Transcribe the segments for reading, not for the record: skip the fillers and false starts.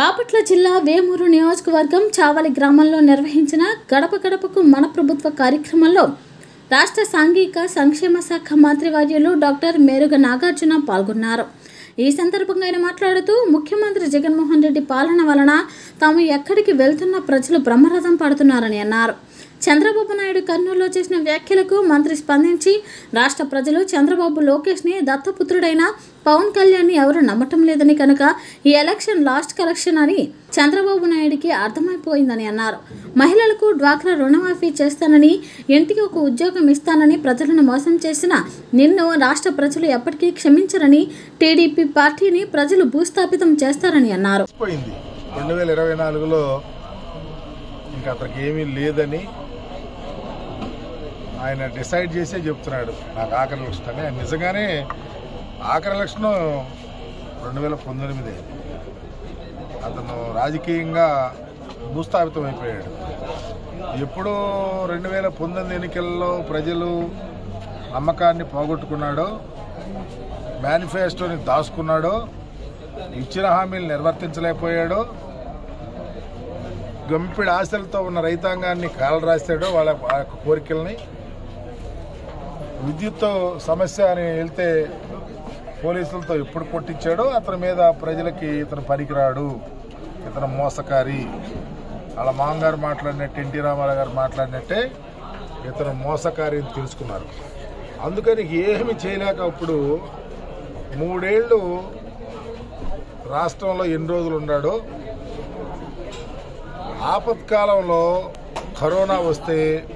బాపట్ల జిల్లా వేమూరు నియోజకవర్గం చావలి గ్రామంలో నిర్వహించిన గడప గడపకు మన ప్రభుత్వ కార్యక్రమంలో రాష్ట్ర సాంఘిక సంక్షేమ శాఖ మంత్రివర్యులు డాక్టర్ మేరుగ నాగార్జున పాల్గొన్నారు. ఈ సందర్భంగా ఆయన మాట్లాడుతూ ముఖ్యమంత్రి జగన్మోహన్ రెడ్డి పాలన వలన తాము ఎక్కడికి వెళ్తున్న ప్రజలు బ్రహ్మరథం పడుతున్నారని అన్నారు. చంద్రబాబు నాయుడు కర్నూలులో చేసిన వ్యాఖ్యలకు మంత్రి స్పందించి రాష్ట్ర ప్రజలు చంద్రబాబు లోకేష్ని దత్తపుత్రుడైన పవన్ కళ్యాణ్ని ఎవరు నమ్మటం లేదని కనుక ఈ ఎలక్షన్ లాస్ట్ కలెక్షన్ అని చంద్రబాబు నాయుడికి అర్థమైపోయిందని అన్నారు. మహిళలకు డ్వాక్రా రుణమాఫీ చేస్తానని, ఇంటికి ఒక ఉద్యోగం ఇస్తానని ప్రజలను మోసం చేసిన నిన్ను రాష్ట్ర ప్రజలు ఎప్పటికీ క్షమించరని, టీడీపీ పార్టీని ప్రజలు భూస్థాపితం చేస్తారని అన్నారు. 2024లో ఇంకా అతనికి ఏమీ లేదని ఆయన డిసైడ్ చేసే చెప్తున్నాడు. నాకు ఆఖరి ఎలక్షన్ అని. ఆయన నిజంగానే ఆఖరి ఎలక్షన్ 2019 అతను రాజకీయంగా భూస్థాపితం అయిపోయాడు. ఎప్పుడు 2019 ఎన్నికల్లో ప్రజలు నమ్మకాన్ని పోగొట్టుకున్నాడో, మేనిఫెస్టోని దాచుకున్నాడో, ఇచ్చిన హామీలు నిర్వర్తించలేకపోయాడో, గంపిడి ఆశలతో ఉన్న రైతాంగాన్ని కాలరాస్తాడో, వాళ్ళ కోరికల్ని. విద్యుత్ సమస్య అని వెళ్తే పోలీసులతో ఎప్పుడు కొట్టించాడో అతని మీద ప్రజలకి ఇతను పనికిరాడు, ఇతను మోసకారి, వాళ్ళ మామగారు మాట్లాడినట్టు, ఎన్టీ రామారావు గారు మాట్లాడినట్టే ఇతను మోసకారి అని తెలుసుకున్నారు. అందుకని ఏమి చేయలేక ఇప్పుడు 3 ఏళ్ళు రాష్ట్రంలో ఎన్ని రోజులు ఉన్నాడో, ఆపత్కాలంలో కరోనా వస్తే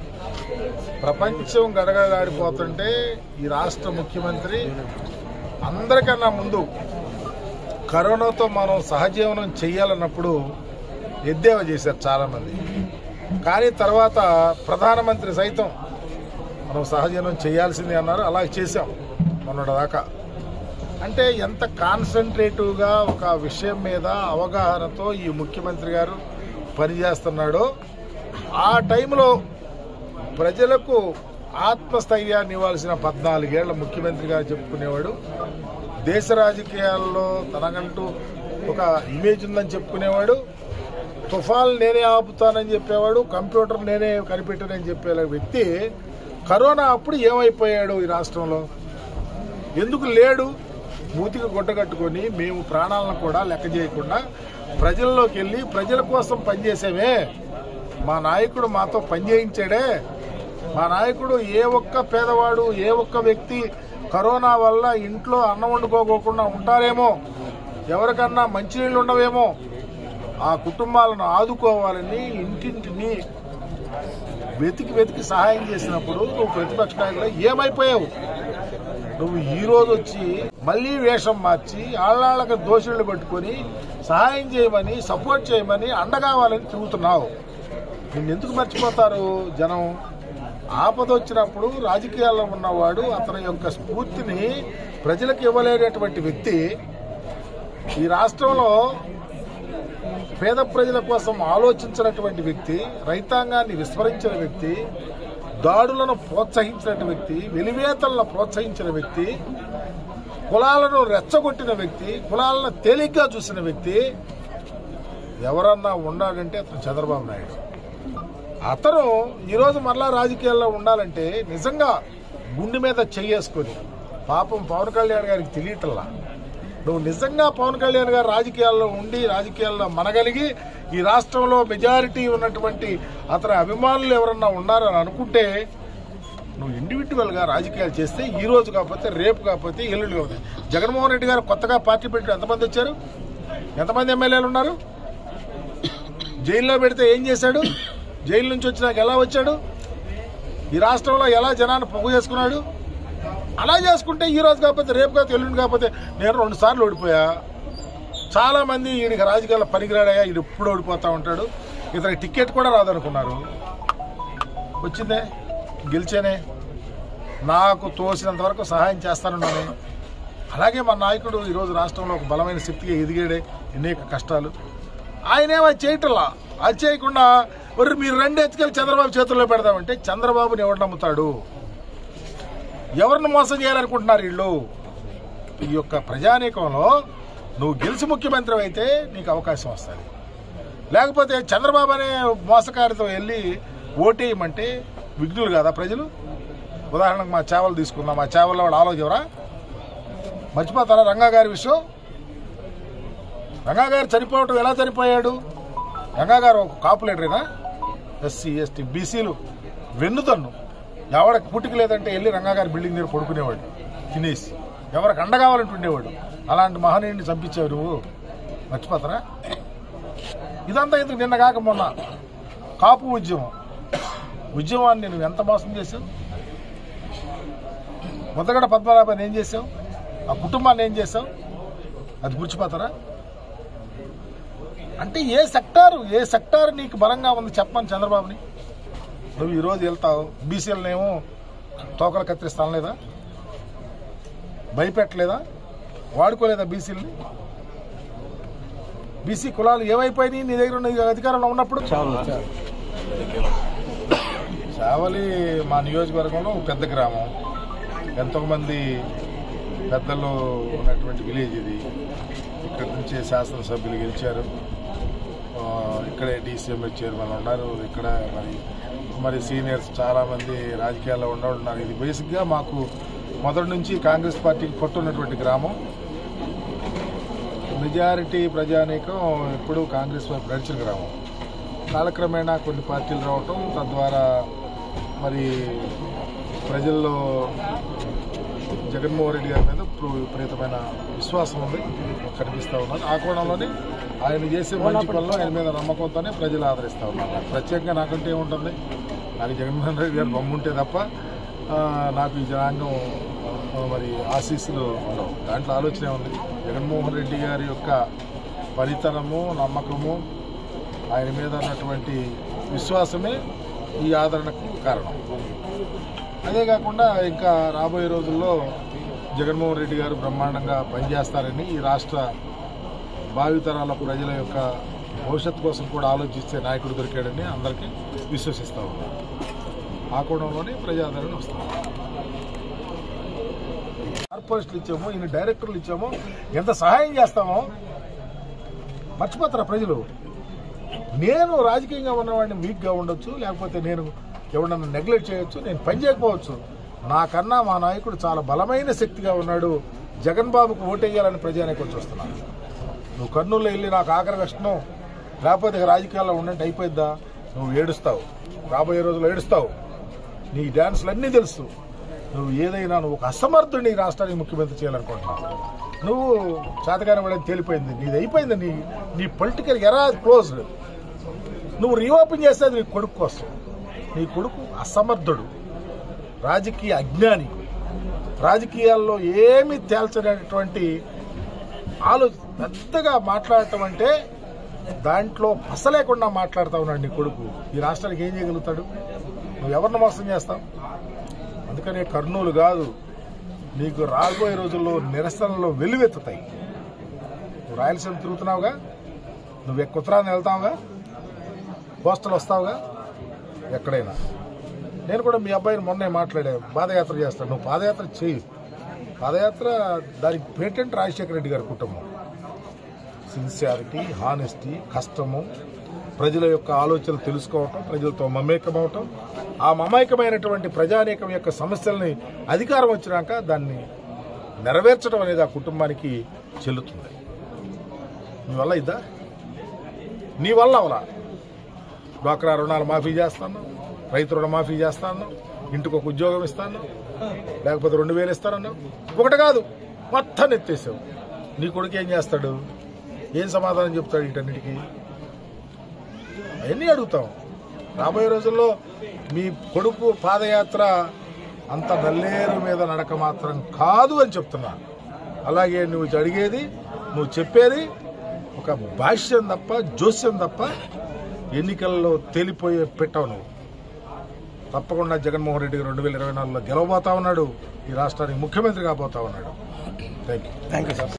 ప్రపంచం గడగడలాడిపోతుంటే ఈ రాష్ట్ర ముఖ్యమంత్రి అందరికన్నా ముందు కరోనాతో మనం సహజీవనం చేయాలన్నప్పుడు ఎద్దేవా చేశారు చాలామంది. కానీ తర్వాత ప్రధానమంత్రి సైతం మనం సహజీవనం చేయాల్సిందే అన్నారు. అలా చేశాం మొన్నటిదాకా. అంటే ఎంత కాన్సన్ట్రేటివ్గా ఒక విషయం మీద అవగాహనతో ఈ ముఖ్యమంత్రి గారు పనిచేస్తున్నాడో, ఆ టైంలో ప్రజలకు ఆత్మస్థైర్యాన్ని ఇవ్వాల్సిన 14 ఏళ్ల ముఖ్యమంత్రి గారు చెప్పుకునేవాడు. దేశ రాజకీయాల్లో తనకంటూ ఒక ఇమేజ్ ఉందని చెప్పుకునేవాడు. తుఫాన్ నేనే ఆపుతానని చెప్పేవాడు, కంప్యూటర్ నేనే కనిపెట్టానని చెప్పే వ్యక్తి కరోనా అప్పుడు ఏమైపోయాడు? ఈ రాష్ట్రంలో ఎందుకు లేడు? మూతికి గుడ్డ కట్టుకొని మేము ప్రాణాలను కూడా లెక్క చేయకుండా ప్రజల్లోకి వెళ్ళి ప్రజల కోసం పనిచేసామే. మా నాయకుడు మాతో పనిచేయించాడే. మా నాయకుడు ఏ ఒక్క పేదవాడు, ఏ ఒక్క వ్యక్తి కరోనా వల్ల ఇంట్లో అన్నం వండుకోకుండా ఉంటారేమో, ఎవరికన్నా మంచినీళ్ళు ఉండవేమో, ఆ కుటుంబాలను ఆదుకోవాలని ఇంటింటిని వెతికి సహాయం చేసినప్పుడు నువ్వు ప్రతిపక్ష నాయకుడు ఏమైపోయావు? నువ్వు ఈ రోజు వచ్చి మళ్లీ వేషం మార్చి ఆళ్ళకి దోషులను పట్టుకొని సహాయం చేయమని, సపోర్ట్ చేయమని, అండగావాలని తిరుగుతున్నావు. నిన్నెందుకు మర్చిపోతారు జనం? ఆపద వచ్చినప్పుడు రాజకీయాల్లో ఉన్నవాడు అతని యొక్క స్ఫూర్తిని ప్రజలకు ఇవ్వలేనటువంటి వ్యక్తి, ఈ రాష్ట్రంలో పేద ప్రజల కోసం ఆలోచించినటువంటి వ్యక్తి, రైతాంగాన్ని విస్మరించిన వ్యక్తి, దాడులను ప్రోత్సహించిన వ్యక్తి, వెలివేతలను ప్రోత్సహించిన వ్యక్తి, కులాలను రెచ్చగొట్టిన వ్యక్తి, కులాలను తేలిగ్గా చూసిన వ్యక్తి ఎవరన్నా ఉన్నాడంటే అతను చంద్రబాబు నాయుడు. అతను ఈరోజు మరలా రాజకీయాల్లో ఉండాలంటే నిజంగా గుండె మీద చెయ్యేసుకొని, పాపం పవన్ కళ్యాణ్ గారికి తెలియటల్లా, నువ్వు నిజంగా పవన్ కళ్యాణ్ గారు రాజకీయాల్లో ఉండి రాజకీయాల్లో మనగలిగి ఈ రాష్ట్రంలో మెజారిటీ ఉన్నటువంటి అతని అభిమానులు ఎవరన్నా ఉన్నారని అనుకుంటే నువ్వు ఇండివిజువల్గా రాజకీయాలు చేస్తే ఈ రోజు కాకపోతే రేపు కాకపోతే ఎల్లుండి కాకపోతే. జగన్మోహన్ రెడ్డి గారు కొత్తగా పార్టీ పెట్టి ఎంతమంది వచ్చారు? ఎంతమంది ఎమ్మెల్యేలు ఉన్నారు? జైల్లో పెడితే ఏం చేశాడు? జైలు నుంచి వచ్చినాక ఎలా వచ్చాడు? ఈ రాష్ట్రంలో ఎలా జనాన్ని పొగు చేసుకున్నాడు? అలా చేసుకుంటే ఈ రోజు కాకపోతే రేపు కాకపోతే ఎల్లుండి కాకపోతే నేను 2 సార్లు ఓడిపోయా. చాలా మంది ఈయనకి రాజకీయాల్లో పనికిరాడయా, ఈడు ఎప్పుడు ఓడిపోతా ఉంటాడు, ఇతనికి టికెట్ కూడా రాదనుకున్నారు. వచ్చిందే, గెలిచేనే, నాకు తోసినంత వరకు సహాయం చేస్తానన్నానే. అలాగే మా నాయకుడు ఈరోజు రాష్ట్రంలో ఒక బలమైన శక్తిగా ఎదిగాడే. అనేక కష్టాలు ఆయనేమో చేయటల్లా. అది చేయకుండా మీరు 2 ఎత్తుకెళ్ళి చంద్రబాబు చేతుల్లో పెడదామంటే చంద్రబాబుని ఎవరు నమ్ముతాడు? ఎవరిని మోసం చేయాలనుకుంటున్నారు వీళ్ళు? ఈ యొక్క ప్రజానీకంలో నువ్వు గెలిచి ముఖ్యమంత్రి అయితే నీకు అవకాశం వస్తుంది. లేకపోతే చంద్రబాబు అనే మోసకారితో వెళ్ళి ఓటేయమంటే విఘ్నులు కదా ప్రజలు. ఉదాహరణకు మా చేవలు తీసుకుందాం. మా చేవల్లో వాడు ఆలోచనరా మర్చిపోతారా రంగా గారి విషయం? రంగా గారు చనిపోవటం ఎలా చనిపోయాడు? రంగా గారు ఒక కాపు లీడరేనా? ఎస్సీ ఎస్టీ బీసీలు వెన్నుతన్ను ఎవరికి పుట్టుక లేదంటే వెళ్ళి రంగా గారి బిల్డింగ్ దగ్గర పడుకునేవాడు తినేసి, ఎవరికి అండ కావాలంటూ ఉండేవాడు. అలాంటి మహనీయుడిని చంపించావు నువ్వు, మర్చిపోతారా? ఇదంతా ఎందుకు? నిన్న కాక మొన్న కాపు ఉద్యమాన్ని నువ్వు ఎంత మోసం చేసావు? ముద్దగడ పద్మనాభాన్ని ఏం చేసావు? ఆ కుటుంబాన్ని ఏం చేసావు? అది గుర్చిపోతారా? అంటే ఏ సెక్టార్ నీకు బలంగా ఉంది చెప్పమని చంద్రబాబుని. నువ్వు ఈరోజు వెళ్తావు బీసీలనేమో తోకలు కత్తిరిస్తాను లేదా? భయపెట్టలేదా? వాడుకోలేదా బీసీలని? బీసీ కులాలు ఏమైపోయినాయి నీ దగ్గర ఉన్న అధికారంలో ఉన్నప్పుడు? చావలి మా నియోజకవర్గంలో పెద్ద గ్రామం, ఎంతోమంది పెద్దలు ఉన్నటువంటి విలేజ్ ఇది. ఇక్కడి నుంచి శాసనసభ్యులు గెలిచారు, ఇక్కడే డీసీఎంఏ చైర్మన్ ఉన్నారు, ఇక్కడ మరి సీనియర్స్ చాలామంది రాజకీయాల్లో ఉన్నారు. ఇది బేసిక్గా మాకు మొదటి నుంచి కాంగ్రెస్ పార్టీకి పట్టున్నటువంటి గ్రామం. మెజారిటీ ప్రజానీకం ఎప్పుడు కాంగ్రెస్ వైపు నడిచిన గ్రామం. కాలక్రమేణా కొన్ని పార్టీలు రావటం, తద్వారా మరి ప్రజల్లో జగన్మోహన్ రెడ్డి గారి మీద విపరీతమైన విశ్వాసం ఉంది కనిపిస్తూ ఉన్నారు. ఆ కోణంలోనే ఆయన చేసే మంచి పనులు ఆయన మీద నమ్మకంతోనే ప్రజలు ఆదరిస్తూ ఉన్నారు. ప్రత్యేకంగా నాకంటే ఏముంటుంది? నాకు జగన్మోహన్ రెడ్డి గారు బొమ్ముంటే తప్ప నాకు ఈ జనాంగం మరి ఆశీస్సులు ఉండవు. దాంట్లో ఆలోచనే ఉంది. జగన్మోహన్ రెడ్డి గారి యొక్క పరితనము, నమ్మకము, ఆయన మీద ఉన్నటువంటి విశ్వాసమే ఈ ఆదరణకు కారణం. అదే కాకుండా ఇంకా రాబోయే రోజుల్లో జగన్మోహన్ రెడ్డి గారు బ్రహ్మాండంగా పనిచేస్తారని, ఈ రాష్ట్ర భావితరాల ప్రజల యొక్క భవిష్యత్తు కోసం కూడా ఆలోచిస్తే నాయకుడు దొరికాడని అందరికీ విశ్వసిస్తూ ఉన్నారు. ఆ కోణంలోనే ప్రజాదరణ వస్తుంది. కార్పొరేషన్లు ఇచ్చామో, ఈయన డైరెక్టర్లు ఇచ్చామో, ఎంత సహాయం చేస్తామో మర్చిపోతారా ప్రజలు? నేను రాజకీయంగా ఉన్నవాడిని వీక్గా ఉండొచ్చు, లేకపోతే నేను ఎవరన్నా నెగ్లెక్ట్ చేయొచ్చు, నేను పని చేయకపోవచ్చు. నాకన్నా మా నాయకుడు చాలా బలమైన శక్తిగా ఉన్నాడు. జగన్ బాబుకు ఓటేయాలని ప్రజానీకం చూస్తున్నాను. నువ్వు కర్నూలులో వెళ్ళి నాకు ఆఖరి కష్టం లేకపోతే రాజకీయాల్లో ఉండంటే అయిపోయిద్దా? నువ్వు ఏడుస్తావు, రాబోయే రోజుల్లో ఏడుస్తావు. నీ డ్యాన్సులన్నీ తెలుసు. నువ్వు ఏదైనా నువ్వు ఒక అసమర్థుడిని ఈ రాష్ట్రానికి ముఖ్యమంత్రి చేయాలనుకుంటున్నావు. నువ్వు చేతగానే వాడని తేలిపోయింది, నీది అయిపోయింది. నీ పొలిటికల్ ఎరా క్లోజ్డ్. నువ్వు రీఓపెన్ చేస్తే నీ కొడుకు కోసం. నీ కొడుకు అసమర్థుడు, రాజకీయ అజ్ఞాని, రాజకీయాల్లో ఏమీ తేల్చనేటువంటి పెద్దగా మాట్లాడటం అంటే దాంట్లో పసలేకుండా మాట్లాడుతూ ఉన్నాడు నీ కొడుకు. ఈ రాష్ట్రానికి ఏం చేయగలుగుతాడు? నువ్వు ఎవరిని మోసం చేస్తావు? అందుకనే కర్నూలు కాదు, నీకు రాబోయే రోజుల్లో నిరసనలు వెలువెత్తుతాయి. నువ్వు రాయలసీమ తిరుగుతున్నావుగా, నువ్వు ఉత్తరాన్ని వెళ్తావుగా, కోస్టల్ వస్తావుగా, ఎక్కడైనా. నేను కూడా మీ అబ్బాయిని మొన్నే మాట్లాడాను, పాదయాత్ర చేస్తాను. నువ్వు పాదయాత్ర చేయి. పాదయాత్ర దానికి పేటెంట్ రాజశేఖర రెడ్డి గారి కుటుంబం. సిన్సియారిటీ, హానెస్టీ, కష్టము, ప్రజల యొక్క ఆలోచనలు తెలుసుకోవటం, ప్రజలతో మమేకమవటం, ఆ మమేకమైనటువంటి ప్రజానీకం యొక్క సమస్యల్ని అధికారం వచ్చినాక దాన్ని నెరవేర్చడం అనేది ఆ కుటుంబానికి చెల్లుతుంది. నీ వల్ల ఇద్దా? నీ వల్ల అవలా. డ్వాక్రా రుణాలు మాఫీ చేస్తాను, రైతు రుణమాఫీ చేస్తాను, ఇంటికి ఒక ఉద్యోగం ఇస్తాను, లేకపోతే 2000 ఇస్తానన్నా. ఒకటి కాదు, మొత్తం ఎత్తేసావు. నీ కొడుకు ఏం చేస్తాడు? ఏం సమాధానం చెప్తాడు వీటన్నిటికీ? అవన్నీ అడుగుతాం. రాబోయే రోజుల్లో మీ కొడుకు పాదయాత్ర అంత నల్లేరు మీద నడక మాత్రం కాదు అని చెప్తున్నా. అలాగే నువ్వు అడిగేది, నువ్వు చెప్పేది ఒక భాష్యం తప్ప, జోస్యం తప్ప ఎన్నికల్లో తేలిపోయే పెట్టవు. నువ్వు తప్పకుండా జగన్మోహన్ రెడ్డి 2024లో గెలవబోతా ఉన్నాడు. ఈ రాష్ట్రానికి ముఖ్యమంత్రి కాబోతా ఉన్నాడు. Thank you.